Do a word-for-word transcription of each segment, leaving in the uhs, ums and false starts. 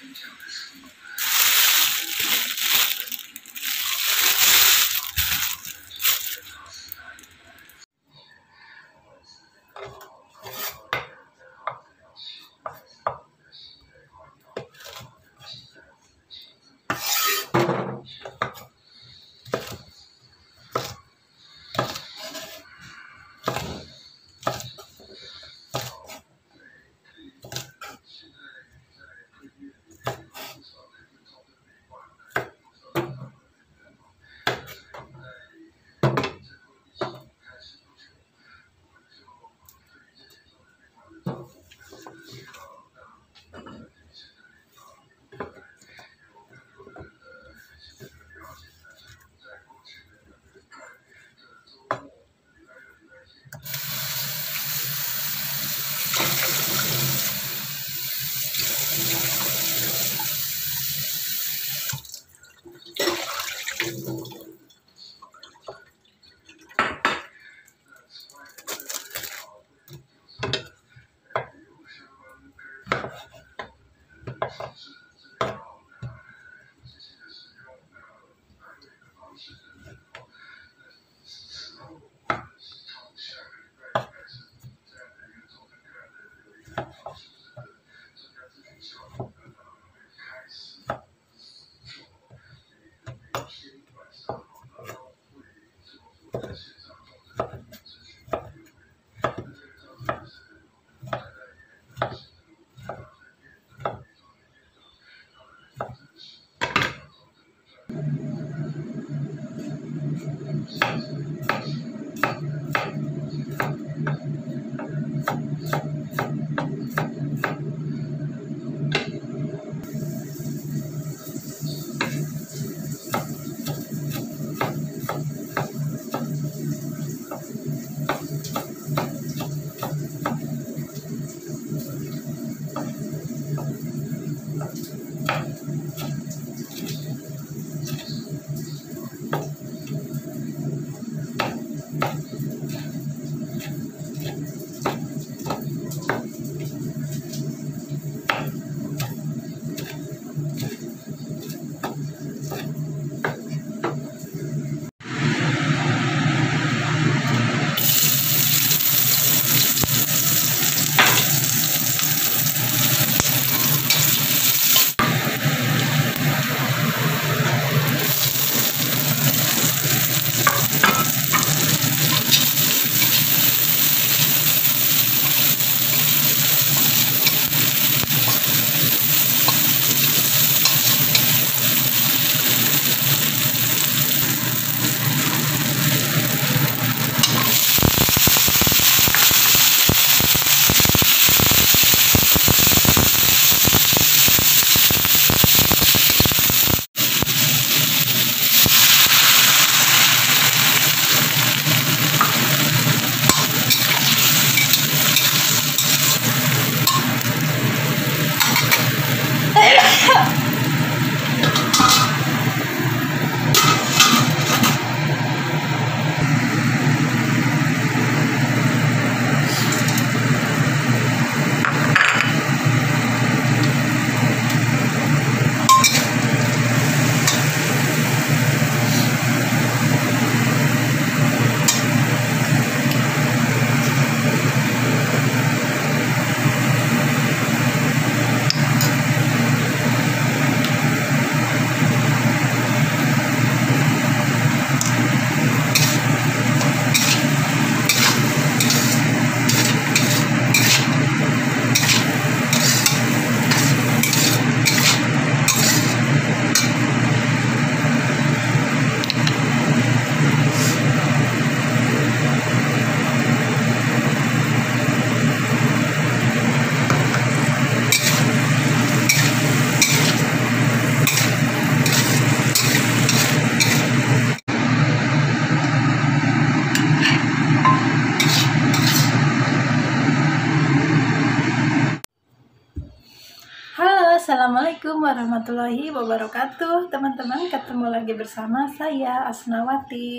Assalamualaikum warahmatullahi wabarakatuh. Teman-teman, ketemu lagi bersama saya Asnawati.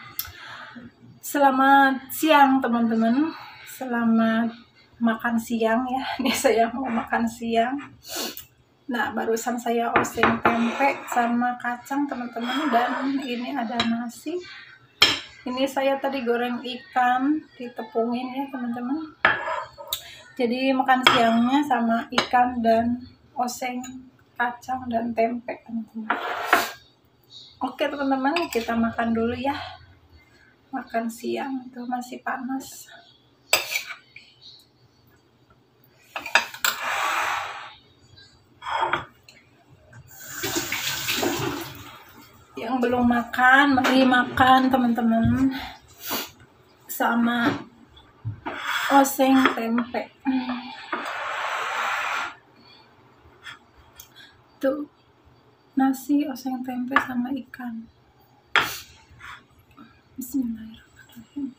Selamat siang teman-teman. Selamat makan siang ya. Ini saya mau makan siang. Nah, barusan saya oseng tempe sama kacang teman-teman, dan ini ada nasi. Ini saya tadi goreng ikan, ditepungin ya teman-teman. Jadi makan siangnya sama ikan dan oseng kacang dan tempe teman-teman. Oke teman-teman, kita makan dulu ya. Makan siang itu masih panas. Yang belum makan, mari makan teman-teman, sama oseng tempe. Tuh, nasi, oseng tempe sama ikan. Bismillahirrahmanirrahim.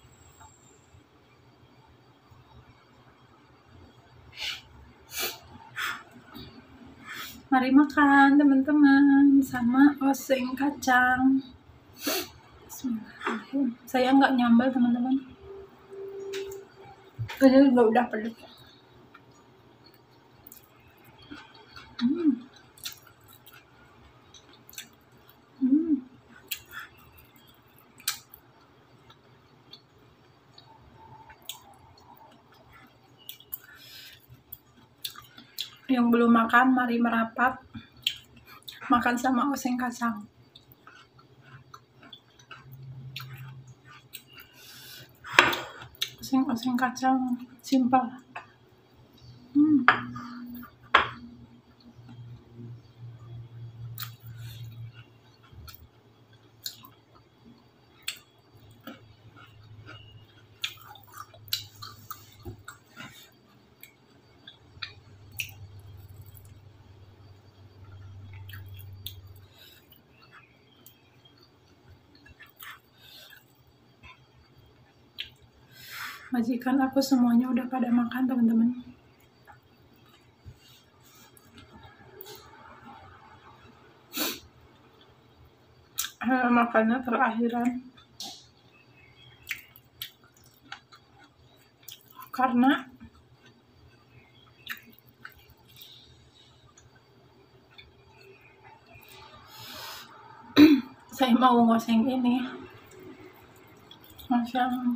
Mari makan teman-teman, sama oseng kacang. Bismillahirrahmanirrahim. Saya nggak nyambal teman-teman, ini udah udah pedes. Hmm. Hmm. Yang belum makan, mari merapat makan sama oseng kacang. Oseng-oseng kacang simpel. Hmm. Majikan aku semuanya udah pada makan teman-teman. Eh, makannya terakhiran karena saya mau ngoseng ini, ngoseng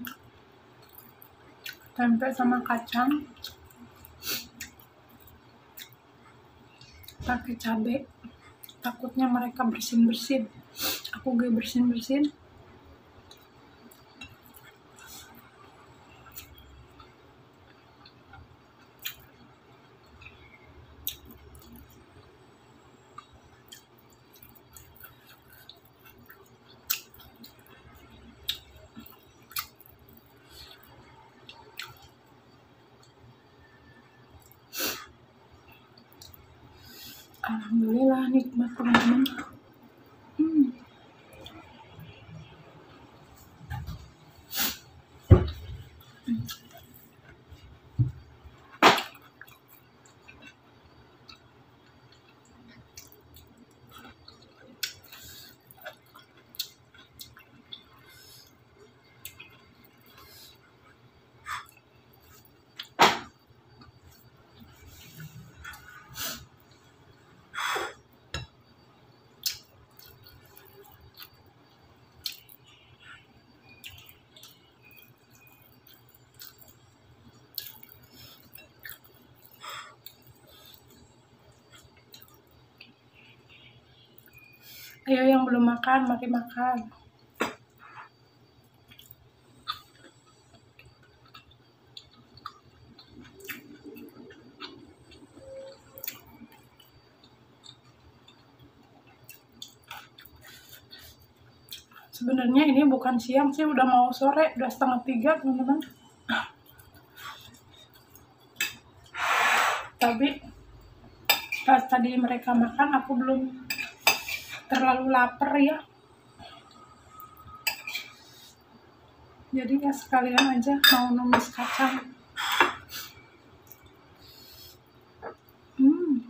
tempe sama kacang pakai cabai. Takutnya mereka bersin-bersin, aku gak bersin-bersin. Alhamdulillah nikmat teman-teman. Hmm. Ayo yang belum makan, mari makan. Sebenarnya ini bukan siang sih, udah mau sore, udah setengah tiga teman-teman. Tapi pas tadi mereka makan, aku belum terlalu lapar ya. Jadi ya sekalian aja mau numis kacang. Hmm.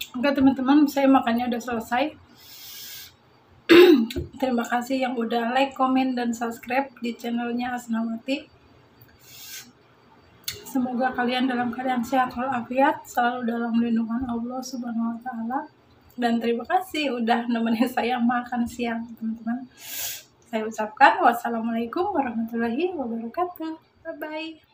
Oke teman-teman, saya makannya udah selesai. Terima kasih yang udah like, komen, dan subscribe di channelnya Asnawati. Semoga kalian dalam keadaan sehat walafiat, selalu dalam lindungan Allah Subhanahu wa Ta'ala. Dan terima kasih udah nemenin saya makan siang, teman-teman. Saya ucapkan wassalamualaikum warahmatullahi wabarakatuh. Bye bye.